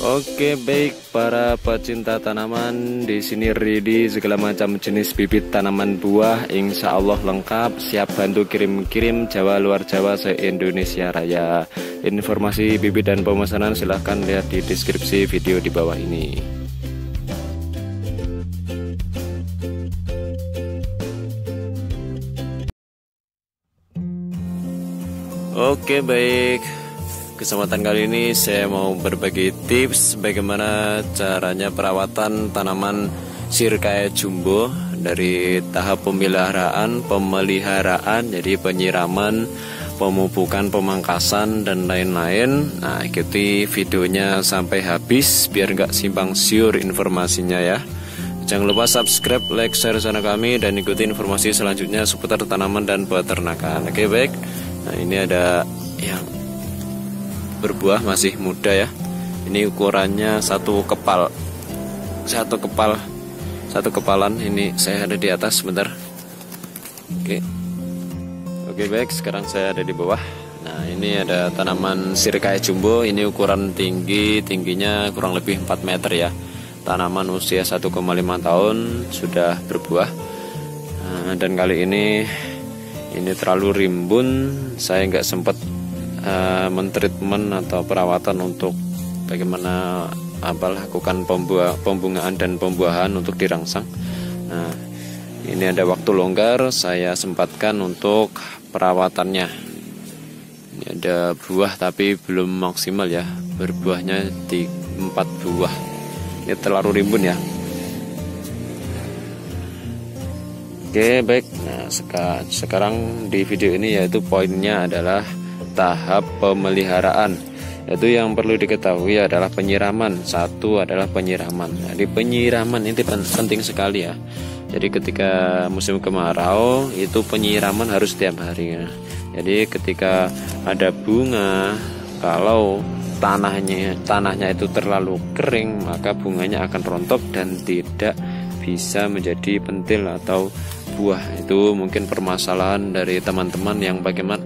Oke, baik para pecinta tanaman, di sini ready segala macam jenis bibit tanaman buah, insya Allah lengkap, siap bantu kirim-kirim Jawa luar Jawa se-Indonesia Raya. Informasi bibit dan pemesanan silahkan lihat di deskripsi video di bawah ini. Oke, baik. Kesempatan kali ini saya mau berbagi tips bagaimana caranya perawatan tanaman Sirkaea jumbo dari tahap pemeliharaan, jadi penyiraman, pemupukan, pemangkasan, dan lain-lain. Nah, ikuti videonya sampai habis biar nggak simpang siur informasinya ya. Jangan lupa subscribe, like, share channel kami, dan ikuti informasi selanjutnya seputar tanaman dan peternakan. Oke, baik. Nah, ini ada yang berbuah masih muda ya. Ini ukurannya satu kepalan. Ini saya ada di atas sebentar. Oke, baik. Sekarang saya ada di bawah. Nah, ini ada tanaman Sirkaea jumbo. Ini ukuran tingginya kurang lebih 4 meter ya. Tanaman usia 1,5 tahun sudah berbuah. Nah, dan kali ini terlalu rimbun. Saya nggak sempat mentreatment atau perawatan untuk bagaimana lakukan pembungaan dan pembuahan untuk dirangsang. Nah, ini ada waktu longgar, saya sempatkan untuk perawatannya. Ini ada buah tapi belum maksimal ya, berbuahnya di 4 buah. Ini terlalu rimbun ya. Oke, baik. Nah, sekarang di video ini yaitu poinnya adalah tahap pemeliharaan, yaitu yang perlu diketahui adalah penyiraman. Satu adalah penyiraman. Jadi penyiraman ini penting sekali ya. Jadi ketika musim kemarau itu penyiraman harus setiap hari ya. Jadi ketika ada bunga, kalau tanahnya itu terlalu kering, maka bunganya akan rontok dan tidak bisa menjadi pentil atau buah. Itu mungkin permasalahan dari teman-teman yang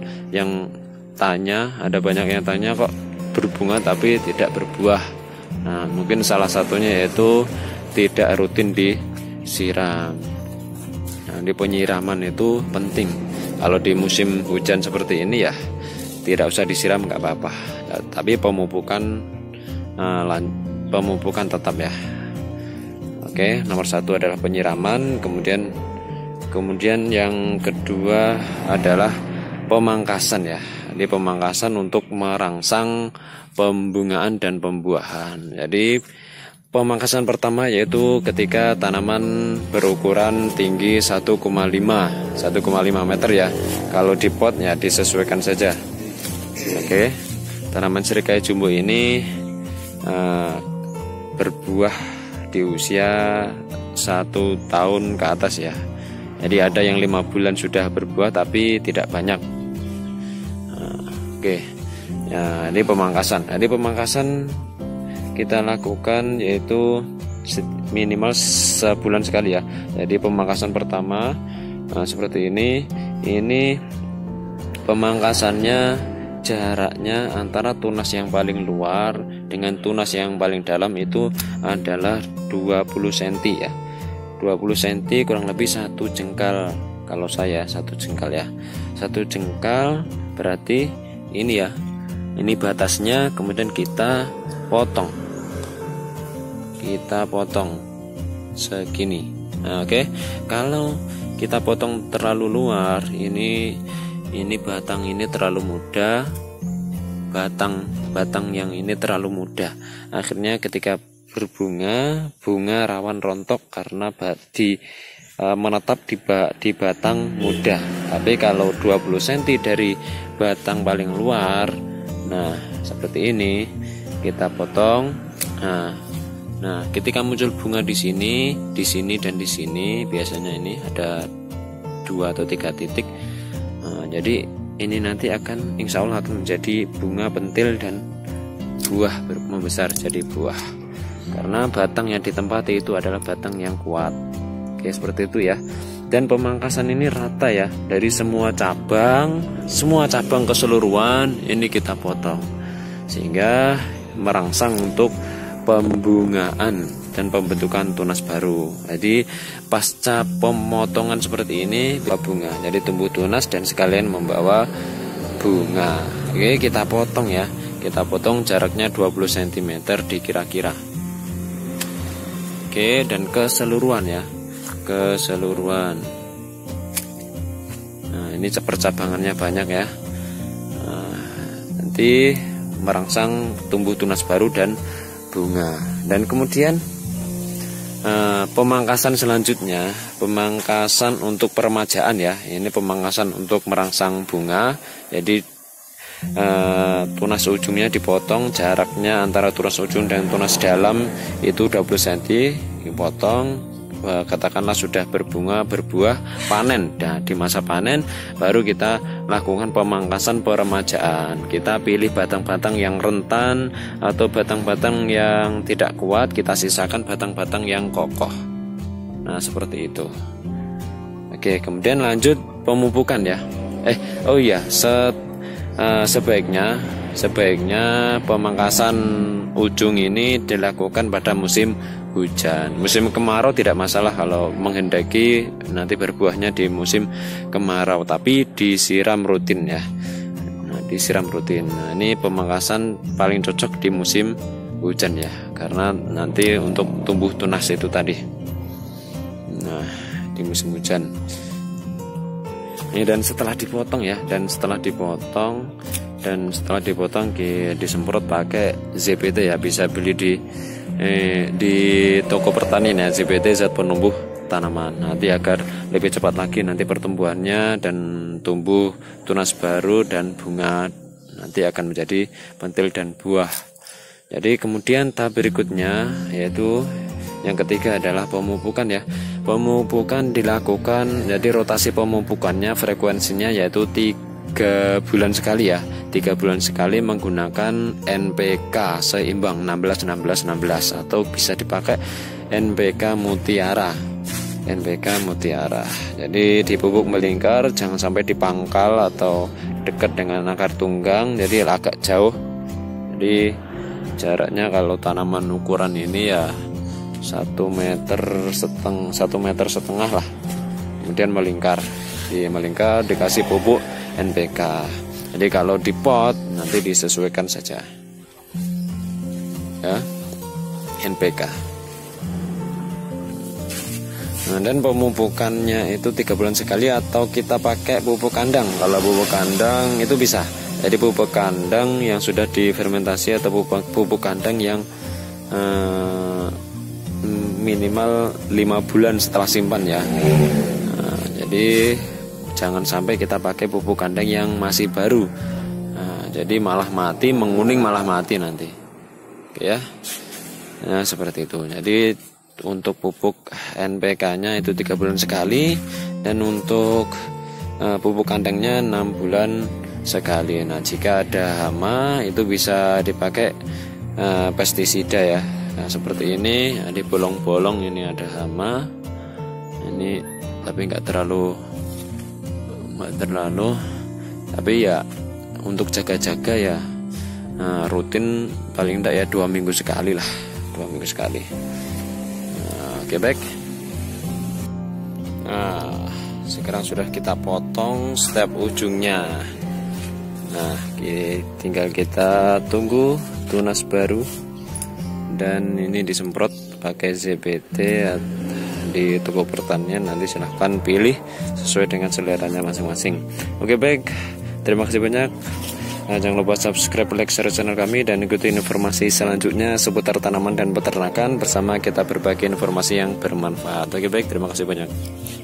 ada banyak yang tanya kok berbunga tapi tidak berbuah. Nah, mungkin salah satunya yaitu tidak rutin disiram. Nah, di penyiraman itu penting. Kalau di musim hujan seperti ini ya tidak usah disiram, nggak apa-apa. Tapi pemupukan tetap ya. Oke, nomor 1 adalah penyiraman. Kemudian yang kedua adalah pemangkasan ya. Ini pemangkasan untuk merangsang pembungaan dan pembuahan. Jadi pemangkasan pertama yaitu ketika tanaman berukuran tinggi 1,5 meter ya. Kalau di pot ya disesuaikan saja. Oke, tanaman Sirkaea jumbo ini berbuah di usia 1 tahun ke atas ya. Jadi ada yang 5 bulan sudah berbuah tapi tidak banyak. Oke, ya, ini pemangkasan. Jadi pemangkasan kita lakukan yaitu minimal sebulan sekali ya. Jadi pemangkasan pertama seperti ini. Ini pemangkasannya jaraknya antara tunas yang paling luar dengan tunas yang paling dalam itu adalah 20 cm ya. 20 cm kurang lebih 1 jengkal. Kalau saya 1 jengkal ya. 1 jengkal berarti ini ya, ini batasnya. Kemudian kita potong segini. Nah, oke. Kalau kita potong terlalu luar, ini batang ini terlalu muda, batang yang ini terlalu muda. Akhirnya ketika bunga rawan rontok karena menetap di batang muda. Tapi kalau 20 cm dari batang paling luar, nah seperti ini kita potong. Nah, ketika muncul bunga di sini dan di sini, biasanya ini ada 2 atau 3 titik. Jadi ini nanti insya Allah akan menjadi bunga pentil dan buah membesar jadi buah. Karena batang yang ditempati itu adalah batang yang kuat. Oke, seperti itu ya. Dan pemangkasan ini rata ya, dari semua cabang keseluruhan ini kita potong, sehingga merangsang untuk pembungaan dan pembentukan tunas baru. Jadi pasca pemotongan seperti ini bunga, jadi tumbuh tunas dan sekalian membawa bunga. Oke, kita potong ya. Kita potong jaraknya 20 cm dikira-kira. Oke, dan keseluruhan ya. Keseluruhan. Nah, ini percabangannya banyak ya. Nah, nanti merangsang tumbuh tunas baru dan bunga. Dan kemudian pemangkasan selanjutnya, pemangkasan untuk peremajaan ya. Ini pemangkasan untuk merangsang bunga. Jadi tunas ujungnya dipotong, jaraknya antara tunas ujung dan tunas dalam itu 20 cm dipotong. Katakanlah sudah berbunga, berbuah, panen. Nah, di masa panen baru kita lakukan pemangkasan peremajaan. Kita pilih batang-batang yang rentan atau batang-batang yang tidak kuat, kita sisakan batang-batang yang kokoh. Nah, seperti itu. Oke, kemudian lanjut pemupukan ya. Sebaiknya pemangkasan ujung ini dilakukan pada musim hujan. Musim kemarau tidak masalah kalau menghendaki nanti berbuahnya di musim kemarau, tapi disiram rutin ya. Nah, disiram rutin. Nah, ini pemangkasan paling cocok di musim hujan ya, karena nanti untuk tumbuh tunas itu tadi. Nah, di musim hujan. Ini dan setelah dipotong ya, setelah dipotong disemprot pakai ZPT ya, bisa beli di toko pertanian ya, ZPT zat penumbuh tanaman. Nanti agar lebih cepat lagi nanti pertumbuhannya dan tumbuh tunas baru dan bunga nanti akan menjadi pentil dan buah. Jadi kemudian tahap berikutnya yaitu yang ketiga adalah pemupukan ya. Pemupukan dilakukan, jadi rotasi pemupukannya frekuensinya yaitu 3 bulan sekali ya. 3 bulan sekali menggunakan NPK seimbang 16-16-16 atau bisa dipakai NPK Mutiara. NPK Mutiara. Jadi dipupuk melingkar, jangan sampai di pangkal atau dekat dengan akar tunggang, jadi agak jauh. Jadi jaraknya kalau tanaman ukuran ini ya 1,5 meter lah. Kemudian melingkar dikasih pupuk NPK. Jadi kalau di pot nanti disesuaikan saja ya NPK. Nah, dan pemupukannya itu 3 bulan sekali atau kita pakai pupuk kandang. Kalau pupuk kandang itu bisa. Jadi pupuk kandang yang sudah difermentasi atau pupuk kandang yang minimal 5 bulan setelah simpan ya. Nah, jadi jangan sampai kita pakai pupuk kandang yang masih baru. Nah, jadi malah mati, menguning malah mati nanti. Oke ya. Nah, seperti itu. Jadi untuk pupuk NPK-nya itu 3 bulan sekali, dan untuk pupuk kandangnya 6 bulan sekali. Nah, jika ada hama itu bisa dipakai pestisida ya. Nah, seperti ini, di bolong-bolong ini ada hama. Ini tapi nggak terlalu, tapi ya untuk jaga-jaga ya rutin, paling enggak ya 2 minggu sekali lah, 2 minggu sekali. Oke, baik. Nah, sekarang sudah kita potong setiap ujungnya. Nah, tinggal kita tunggu tunas baru, dan ini disemprot pakai ZPT di toko pertanian. Nanti silahkan pilih sesuai dengan seleranya masing-masing. Oke, baik, terima kasih banyak. Jangan lupa subscribe, like, share channel kami, dan ikuti informasi selanjutnya seputar tanaman dan peternakan bersama kita berbagi informasi yang bermanfaat. Oke, baik, terima kasih banyak.